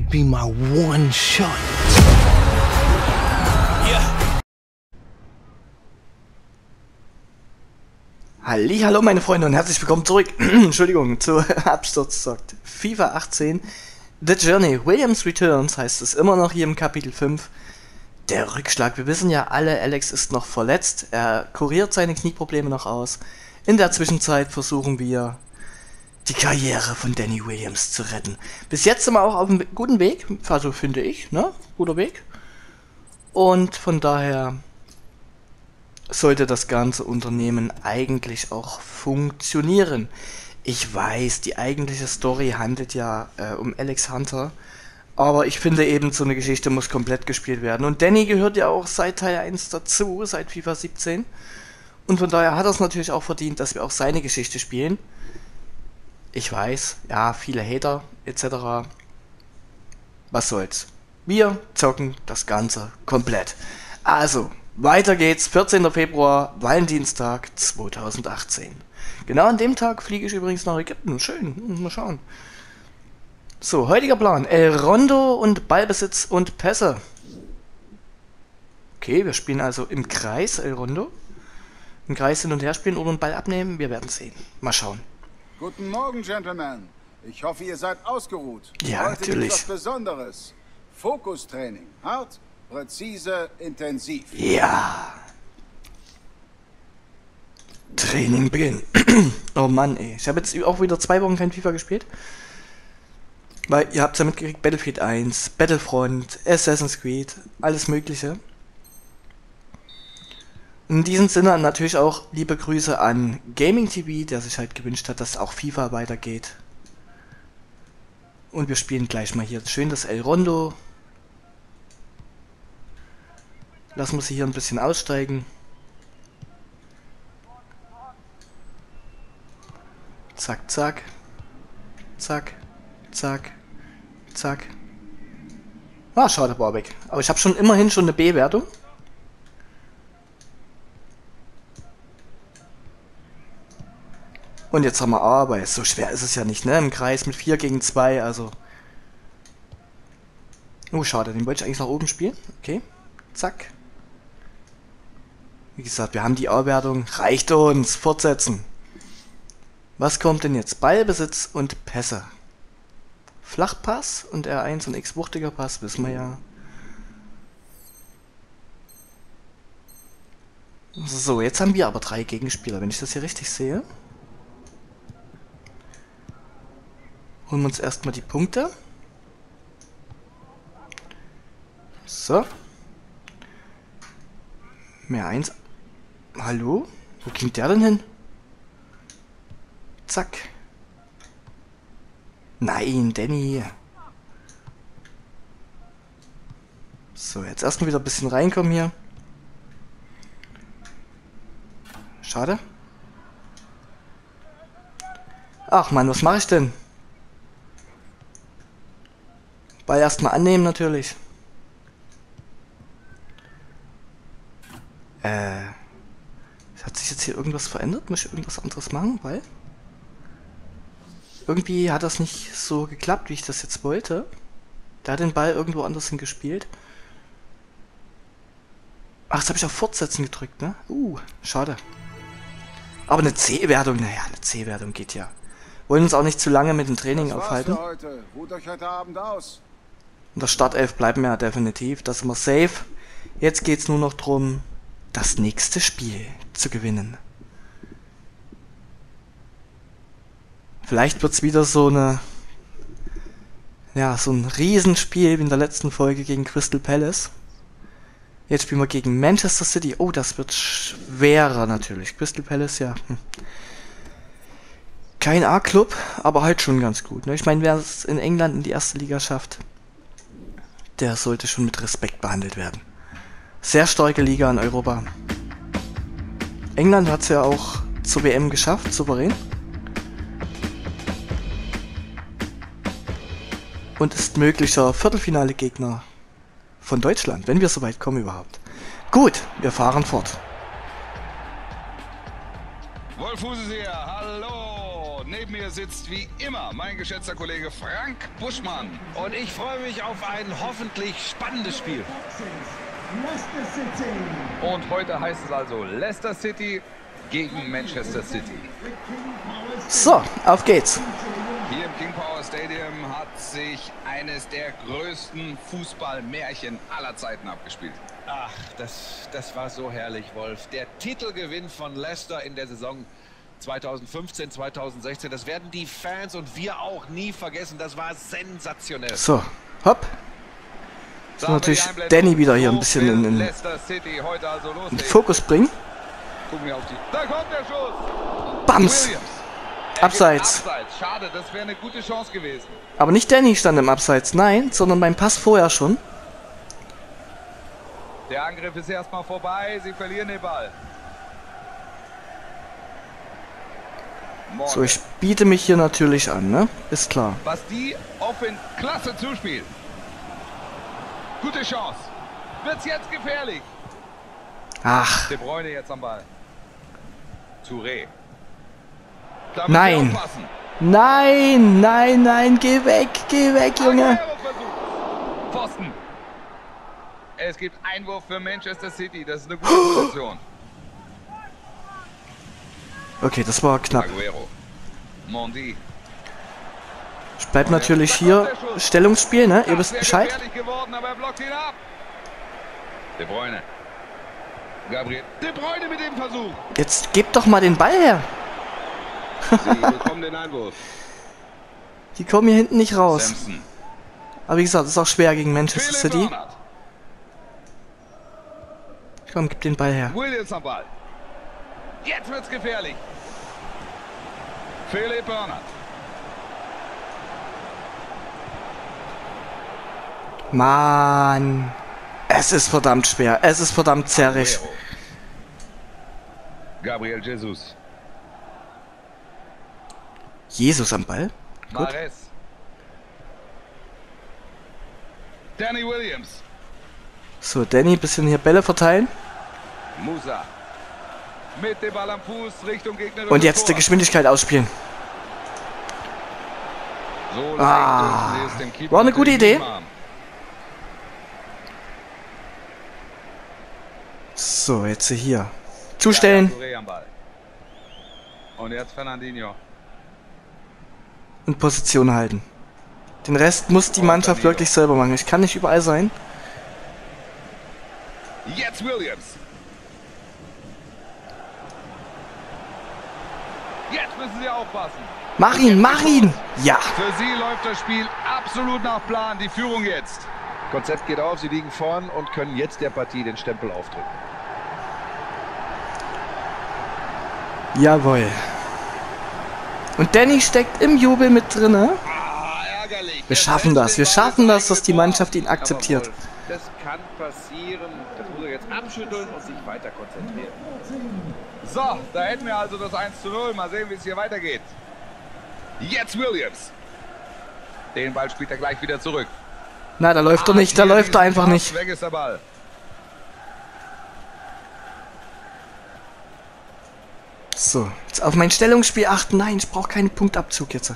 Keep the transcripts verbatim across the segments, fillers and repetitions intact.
could be my one shot. Yeah. Hallihallo meine Freunde und herzlich willkommen zurück, Entschuldigung, zu Absturzzockt FIFA achtzehn The Journey, Williams Returns heißt es immer noch hier im Kapitel fünf. Der Rückschlag, wir wissen ja alle, Alex ist noch verletzt, er kuriert seine Knieprobleme noch aus. In der Zwischenzeit versuchen wir, die Karriere von Danny Williams zu retten. Bis jetzt sind wir auch auf einem guten Weg, also finde ich, ne, guter Weg. Und von daher sollte das ganze Unternehmen eigentlich auch funktionieren. Ich weiß, die eigentliche Story handelt ja äh, um Alex Hunter, aber ich finde eben, so eine Geschichte muss komplett gespielt werden. Und Danny gehört ja auch seit Teil eins dazu, seit FIFA siebzehn. Und von daher hat er es natürlich auch verdient, dass wir auch seine Geschichte spielen. Ich weiß, ja, viele Hater et cetera. Was soll's. Wir zocken das Ganze komplett. Also, weiter geht's, vierzehnter Februar, Valentinstag zweitausendachtzehn. Genau an dem Tag fliege ich übrigens nach Ägypten. Schön, mal schauen. So, heutiger Plan. El Rondo und Ballbesitz und Pässe. Okay, wir spielen also im Kreis El Rondo. Im Kreis hin und her spielen oder einen Ball abnehmen. Wir werden sehen. Mal schauen. Guten Morgen, Gentlemen. Ich hoffe, ihr seid ausgeruht. Ja, Heute natürlich. gibt's was Besonderes. Fokustraining. Hart, präzise, intensiv. Ja. Training beginnen. Oh Mann, ey. Ich habe jetzt auch wieder zwei Wochen kein FIFA gespielt. Weil ihr habt ja mitgekriegt, Battlefield eins, Battlefront, Assassin's Creed, alles mögliche. In diesem Sinne natürlich auch liebe Grüße an Gaming T V, der sich halt gewünscht hat, dass auch FIFA weitergeht. Und wir spielen gleich mal hier schön das El Rondo. Lassen wir sie hier ein bisschen aussteigen. Zack, zack. Zack, zack, zack. Ah, schade, war weg. Aber ich habe schon immerhin schon eine B-Wertung. Und jetzt haben wir A, aber so schwer ist es ja nicht, ne? Im Kreis mit vier gegen zwei, also. Oh, schade, den wollte ich eigentlich nach oben spielen. Okay, zack. Wie gesagt, wir haben die A-Wertung. Reicht uns. Fortsetzen. Was kommt denn jetzt? Ballbesitz und Pässe. Flachpass und R eins und X wuchtiger Pass, wissen wir ja. So, jetzt haben wir aber drei Gegenspieler, wenn ich das hier richtig sehe. Holen wir uns erstmal die Punkte. So. Mehr eins. Hallo? Wo ging der denn hin? Zack. Nein, Danny. So, jetzt erstmal wieder ein bisschen reinkommen hier. Schade. Ach Mann, was mache ich denn? Ball erstmal annehmen natürlich. Äh. Hat sich jetzt hier irgendwas verändert? Muss ich irgendwas anderes machen? Weil irgendwie hat das nicht so geklappt, wie ich das jetzt wollte. Der hat den Ball irgendwo anders hin gespielt. Ach, jetzt habe ich auf Fortsetzen gedrückt, ne? Uh, schade. Aber eine C-Wertung, naja, eine C-Wertung geht ja. Wollen uns auch nicht zu lange mit dem Training aufhalten. Heute. Ruht euch heute Abend aus. Und das Startelf bleiben wir ja definitiv. Das sind wir safe. Jetzt geht es nur noch darum, das nächste Spiel zu gewinnen. Vielleicht wird es wieder so eine, ja, so ein Riesenspiel wie in der letzten Folge gegen Crystal Palace. Jetzt spielen wir gegen Manchester City. Oh, das wird schwerer natürlich. Crystal Palace, ja. Hm. Kein A-Club, aber halt schon ganz gut. Ne? Ich meine, wer es in England in die erste Liga schafft, der sollte schon mit Respekt behandelt werden. Sehr starke Liga in Europa. England hat es ja auch zur W M geschafft, souverän. Und ist möglicher Viertelfinale-Gegner von Deutschland, wenn wir so weit kommen überhaupt. Gut, wir fahren fort. Wolf Fuß ist hier, hallo! neben mir sitzt wie immer mein geschätzter Kollege Frank Buschmann. Und ich freue mich auf ein hoffentlich spannendes Spiel. Und heute heißt es also Leicester City gegen Manchester City. So, auf geht's. Hier im King Power Stadium hat sich eines der größten Fußballmärchen aller Zeiten abgespielt. Ach, das, das war so herrlich, Wolf. Der Titelgewinn von Leicester in der Saison zweitausendfünfzehn, zweitausendsechzehn, das werden die Fans und wir auch nie vergessen. Das war sensationell. So, hopp. So, natürlich Danny wieder hier ein bisschen in, in, Leicester City heute also los. in den Fokus bringen. Gucken wir auf die. Da kommt der Schuss. Bams. Williams. Er Abseits. geht abseits. Schade, das wäre eine gute Chance gewesen. Aber nicht Danny stand im Abseits, nein, sondern beim Pass vorher schon. Der Angriff ist erstmal vorbei. Sie verlieren den Ball. Morgan. So, ich biete mich hier natürlich an, ne? Ist klar. Was die offen klasse zuspielt. Gute Chance. Wird's jetzt gefährlich. Ach, De Bruyne jetzt am Ball. Touré. Da müssen Nein. wir aufpassen. nein, nein, nein, geh weg, geh weg, Junge. Aguero-Versuch. Pfosten. Es gibt Einwurf für Manchester City. Das ist eine gute Position. Okay, das war knapp. Aguero. Mondi. Ich bleib natürlich hier Stellungsspiel, ne? Ihr wisst Das Bescheid. wäre gefährlich geworden, aber er blockt ihn ab. De Bruyne. Gabriel. De Bruyne mit dem Versuch. Jetzt gebt doch mal den Ball her. Sie bekommen den Einwurf. Die kommen hier hinten nicht raus. Sampson. Aber wie gesagt, ist auch schwer gegen Manchester Philipp City. Bernard. Komm, gib den Ball her. Williams am Ball. Jetzt wird's gefährlich. Philipp Bernard. Mann. Es ist verdammt schwer. Es ist verdammt zerrig. Aguero. Gabriel Jesus. Jesus am Ball. Gut. Mahrez. Danny Williams. So, Danny, bisschen hier Bälle verteilen. Musa. Mit dem Ball am Fuß Richtung Gegner. Und jetzt die Geschwindigkeit ausspielen. So Ah, leicht dürfen sie es dem Keeper war eine gute natürlich Idee. nicht machen. So, jetzt hier. Zustellen Ja, Touré am Ball. Und jetzt Fernandinho. und Position halten. Den Rest muss die Mannschaft wirklich selber machen. Ich kann nicht überall sein. Jetzt Williams. Jetzt müssen sie aufpassen. Mach ihn, mach ihn! Ja! Für sie läuft das Spiel absolut nach Plan. Die Führung jetzt. Konzept geht auf, sie liegen vorn und können jetzt der Partie den Stempel aufdrücken. Jawohl. Und Danny steckt im Jubel mit drinne. Ah, ärgerlich. Wir schaffen das, wir schaffen das, dass die Mannschaft ihn akzeptiert. Aber Wolf, das kann passieren. Das muss er jetzt abschütteln und sich weiter konzentrieren. So, da hätten wir also das eins zu null. Mal sehen, wie es hier weitergeht. Jetzt Williams. Den Ball spielt er gleich wieder zurück. Na, da läuft er nicht, da Hier läuft er diesen einfach Pass, nicht. Weg ist der Ball. So, jetzt auf mein Stellungsspiel achten. Nein, ich brauche keinen Punktabzug jetzt.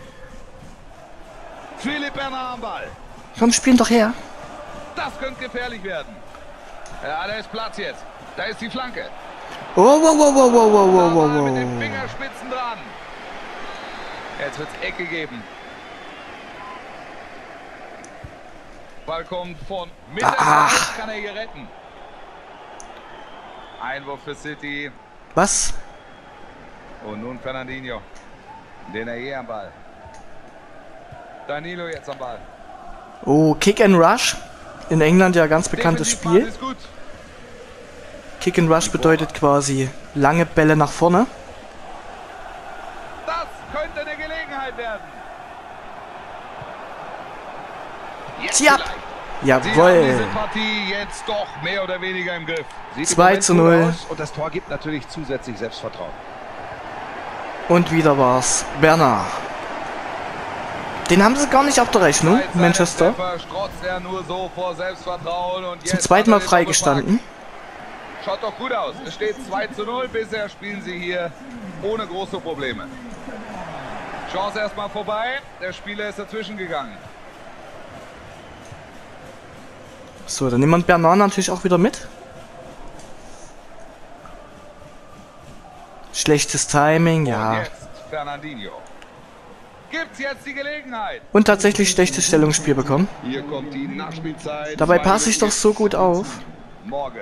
Philipp Bernard am Ball. Komm, spielen doch her. Das könnte gefährlich werden. Ja, da ist Platz jetzt. Da ist die Flanke. Oh, wow, wow, wow, wow, wow, wow, wow, Nochmal mit den wow. Fingerspitzen dran. Jetzt wird's Ecke geben. Ball kommt von Mitte. Ach. Kann er hier retten. Einwurf für City. Was? Und nun Fernandinho. Den er hier am Ball. Danilo jetzt am Ball. Oh, Kick and Rush. In England ja ganz bekanntes Defensivphase Spiel. ist gut. Kick and Rush bedeutet quasi lange Bälle nach vorne. Das könnte eine Gelegenheit werden. Jetzt Zieh ab! vielleicht. Sie haben Jawohl! diese Partie jetzt doch mehr oder weniger im Griff. Sieht im zwei Moment zu gut null. aus und das Tor gibt natürlich zusätzlich Selbstvertrauen. Und wieder war's Bernard. Den haben sie gar nicht auf der Rechnung, Seit seinem Manchester. Treffer strotzt er nur so vor Selbstvertrauen und Zum jetzt zweiten hat Mal er den freigestanden. Doppelpack. Schaut doch gut aus. Es steht zwei zu null. Bisher spielen sie hier ohne große Probleme. Chance erstmal vorbei. Der Spieler ist dazwischen gegangen. So, dann nimmt Bernard natürlich auch wieder mit. Schlechtes Timing, Und ja. jetzt Fernandinho. Gibt's jetzt die Gelegenheit? Und tatsächlich schlechtes Stellungsspiel bekommen. Hier kommt die Nachspielzeit. Dabei passe ich doch so gut auf. Morgan.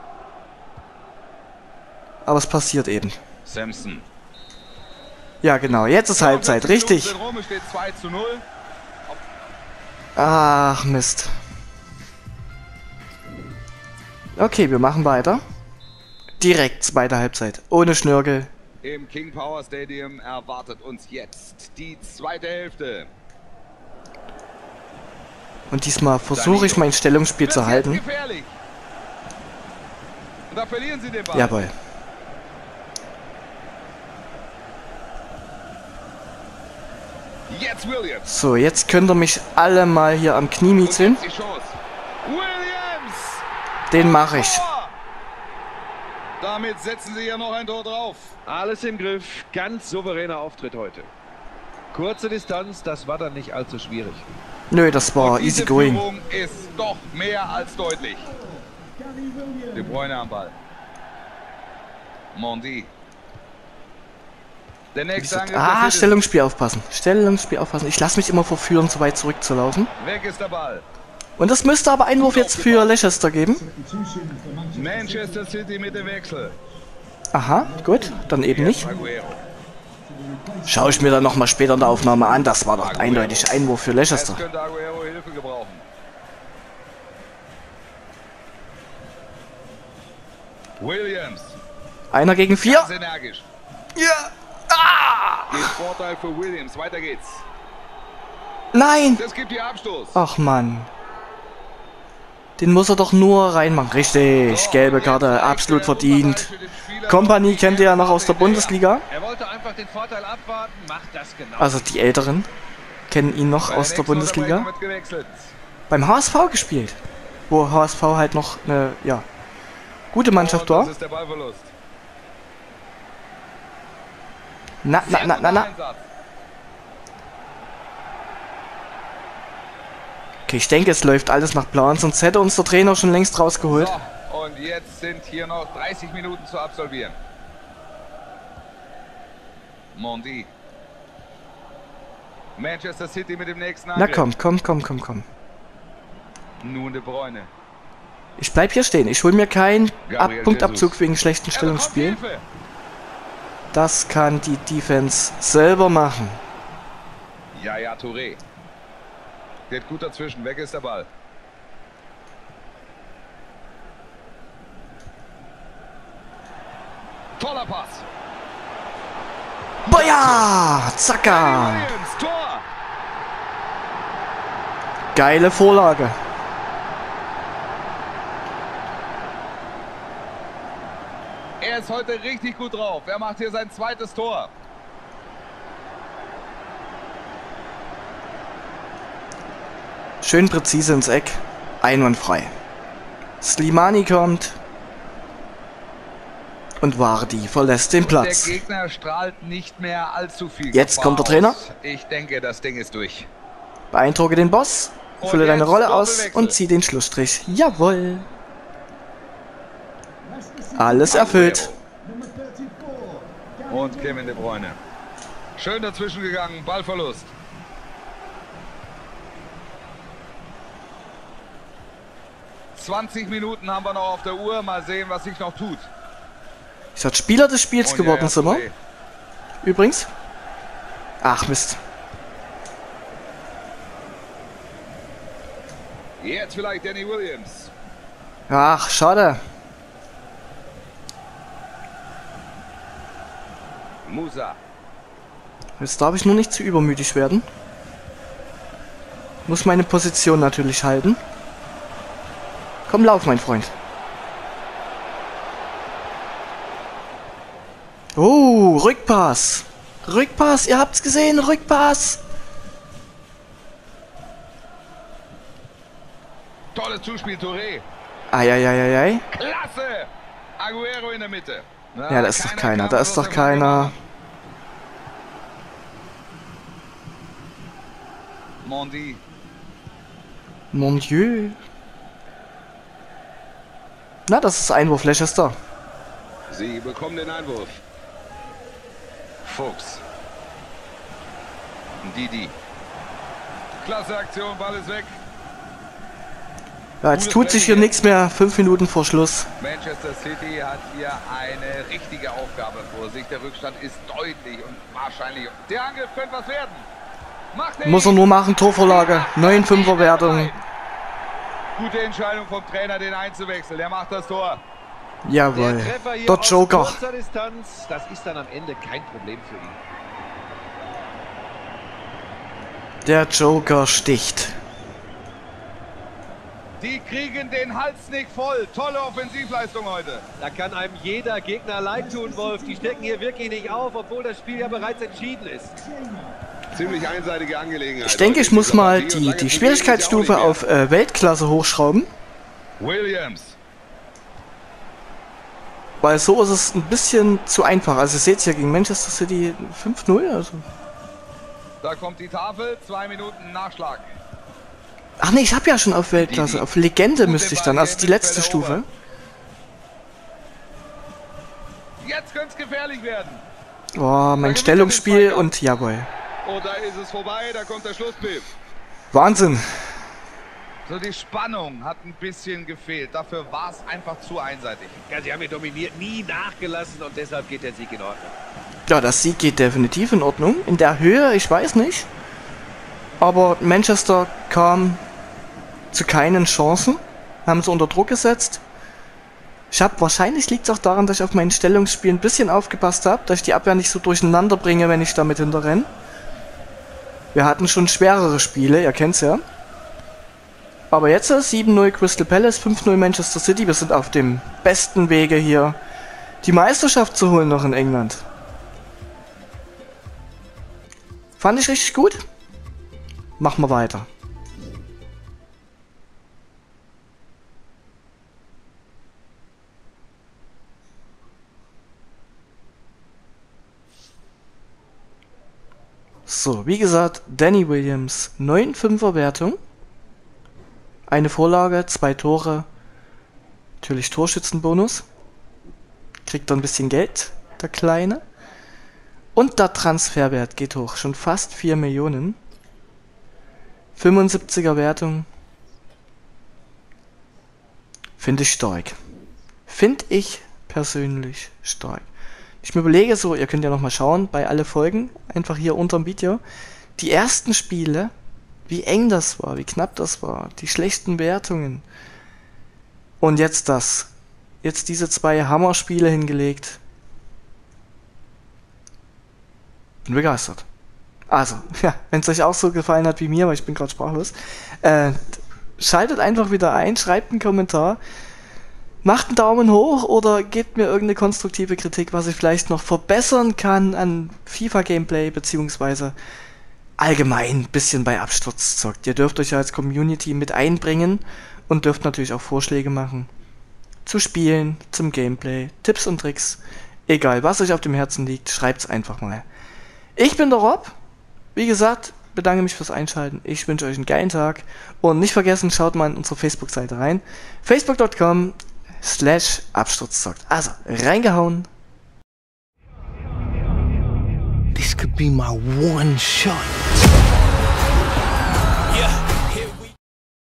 Aber es passiert eben. Samson. Ja, genau. Jetzt ist Halbzeit. Richtig. sind rum, es steht zwei zu null. Ach, Mist. Okay, wir machen weiter. Direkt zweite Halbzeit. Ohne Schnörkel. Im King Power Stadium erwartet uns jetzt die zweite Hälfte. Und diesmal versuche ich mein Stellungsspiel Wird's zu jetzt halten. gefährlich. Und da verlieren sie den Ball. Jawohl. Jetzt Williams. So, jetzt könnt ihr mich alle mal hier am Knie Und miezeln. jetzt die Chance. Williams. Den mache ich. Tor. Damit setzen sie ja noch ein Tor drauf. Alles im Griff. Ganz souveräner Auftritt heute. Kurze Distanz, das war dann nicht allzu schwierig. Nö, das war Und diese easy going. Führung ist doch mehr als deutlich. De Bruyne am Ball. Mondi. Der nächste Angriff. der Ah, City. Stellungsspiel aufpassen. Stellungsspiel aufpassen. Ich lasse mich immer verführen, so weit zurückzulaufen. Weg ist der Ball. Und es müsste aber Einwurf jetzt für Leicester geben. Manchester City mit dem Wechsel. Aha, gut. Dann eben nicht. Aguero. Schaue ich mir dann nochmal später in der Aufnahme an. Das war doch eindeutig Einwurf für Jetzt Leicester. könnte Aguero Hilfe gebrauchen. Williams. Einer gegen vier. Ganz energisch. Ja. Ah! Den Vorteil für Williams. Weiter geht's. Nein. Das gibt hier Abstoß. Ach Mann. Den muss er doch nur reinmachen. Richtig. Gelbe Karte. Absolut verdient. Kompanie kennt ihr ja noch aus der Bundesliga. Er wollte einfach den Vorteil abwarten, macht das genau. Also die Älteren kennen ihn noch aus der Bundesliga. Beim H S V gespielt. Wo H S V halt noch eine, ja, gute Mannschaft war. Das ist der Ballverlust. Na, na, na, na, na. Okay, ich denke, es läuft alles nach Plan, sonst hätte uns der Trainer schon längst rausgeholt. So, und jetzt sind hier noch dreißig Minuten zu absolvieren. Mondi. Manchester City mit dem nächsten Na Angriff. komm, komm, komm, komm, komm. Nun De Bruyne. Ich bleib hier stehen. Ich hol mir keinen Ab Gabriel Punktabzug Jesus. wegen schlechten Er bekommt Stellungsspiel. Hilfe. Das kann die Defense selber machen. Ja, ja, Touré. Geht gut dazwischen. Weg ist der Ball. Toller Pass. Boah, ja! Zacka! Williams, Tor. Geile Vorlage. Er ist heute richtig gut drauf. Er macht hier sein zweites Tor. Schön präzise ins Eck. Einwandfrei. Slimani kommt. Und Vardy verlässt den Platz. Der Gegner strahlt nicht mehr allzu viel. Jetzt Gefahr kommt der Trainer. aus. Ich denke, das Ding ist durch. Beeindrucke den Boss. Fülle Und deine jetzt Rolle aus Doppelwechsel. und zieh den Schlussstrich. Jawohl. Alles erfüllt. Und Kevin De Bruyne. Schön dazwischen gegangen. Ballverlust. zwanzig Minuten haben wir noch auf der Uhr. Mal sehen, was sich noch tut. Ich sag, Spieler des Spiels Und geworden ja, ja, sind wir. Touré. Übrigens. Ach Mist. Jetzt vielleicht Danny Williams. Ach, schade. Musa. Jetzt darf ich nur nicht zu übermütig werden. Muss meine Position natürlich halten. Komm, lauf, mein Freund. Oh, Rückpass. Rückpass, ihr habt's gesehen, Rückpass. Tolles Zuspiel, Touré. Eieieiei. Klasse. Aguero in der Mitte. Na, Ja, da ist doch keiner, kam da ist bloß doch der Ball keiner. gemacht. Mondi. Mon Dieu. Na, das ist Einwurf, Leicester. Sie bekommen den Einwurf. Fuchs. Didi. Klasse Aktion, Ball ist weg. Ja, jetzt tut sich hier nichts mehr. Fünf Minuten vor Schluss. Manchester City hat hier eine richtige Aufgabe vor sich. Der Rückstand ist deutlich und wahrscheinlich. Der Angriff könnte was werden. Macht er Muss er nur machen, Torvorlage. neun Fünfer Wertung. Gute Entscheidung vom Trainer, den einzuwechseln. Der macht das Tor. Jawohl. Der Treffer hier Der aus Joker. kurzer Distanz, das ist dann am Ende kein Problem für ihn. Der Joker sticht. Die kriegen den Hals nicht voll. Tolle Offensivleistung heute. Da kann einem jeder Gegner leid tun, Wolf. Die stecken hier wirklich nicht auf, obwohl das Spiel ja bereits entschieden ist. Ziemlich einseitige Angelegenheit. Ich denke, ich muss mal die, die Schwierigkeitsstufe auf äh, Weltklasse hochschrauben. Williams. Weil so ist es ein bisschen zu einfach. Also ihr seht es ja gegen Manchester City fünf null. Also. Da kommt die Tafel. Zwei Minuten Nachschlag. Ach nee, ich habe ja schon auf Weltklasse. Auf Legende müsste ich dann. Also die letzte Stufe. Jetzt könnte es gefährlich werden. Oh, mein Stellungsspiel und jawohl. Oh, da ist es vorbei. Da kommt der Schlusspfiff. Wahnsinn. So, die Spannung hat ein bisschen gefehlt. Dafür war es einfach zu einseitig. Ja, sie haben hier dominiert, nie nachgelassen und deshalb geht der Sieg in Ordnung. Ja, das Sieg geht definitiv in Ordnung. In der Höhe, ich weiß nicht. Aber Manchester kam zu keinen Chancen. Haben sie unter Druck gesetzt. Ich habe, wahrscheinlich liegt es auch daran, dass ich auf mein Stellungsspiel ein bisschen aufgepasst habe, dass ich die Abwehr nicht so durcheinander bringe, wenn ich damit hinterrenne. Wir hatten schon schwerere Spiele, ihr kennt's ja. Aber jetzt sieben null Crystal Palace, fünf null Manchester City. Wir sind auf dem besten Wege hier, die Meisterschaft zu holen noch in England. Fand ich richtig gut. Machen wir weiter. So, wie gesagt, Danny Williams, neun Fünfer Wertung. Eine Vorlage, zwei Tore. Natürlich Torschützenbonus. Kriegt er ein bisschen Geld, der Kleine. Und der Transferwert geht hoch, schon fast vier Millionen. fünfundsiebziger Wertung. Finde ich stark. Finde ich persönlich stark. Ich mir überlege so, ihr könnt ja nochmal schauen, bei alle Folgen, einfach hier unter dem Video, die ersten Spiele, wie eng das war, wie knapp das war, die schlechten Wertungen. Und jetzt das. Jetzt diese zwei Hammerspiele hingelegt. Bin begeistert. Also, ja, wenn es euch auch so gefallen hat wie mir, weil ich bin gerade sprachlos, äh, schaltet einfach wieder ein, schreibt einen Kommentar, macht einen Daumen hoch oder gebt mir irgendeine konstruktive Kritik, was ich vielleicht noch verbessern kann an FIFA-Gameplay, beziehungsweise allgemein ein bisschen bei Absturz zockt. Ihr dürft euch ja als Community mit einbringen und dürft natürlich auch Vorschläge machen. Zu Spielen, zum Gameplay, Tipps und Tricks. Egal, was euch auf dem Herzen liegt, schreibt's einfach mal. Ich bin der Rob. Wie gesagt, bedanke mich fürs Einschalten. Ich wünsche euch einen geilen Tag. Und nicht vergessen, schaut mal in unsere Facebook-Seite rein. facebook punkt com slash Absturzzockt. Also, reingehauen. This could be my one shot.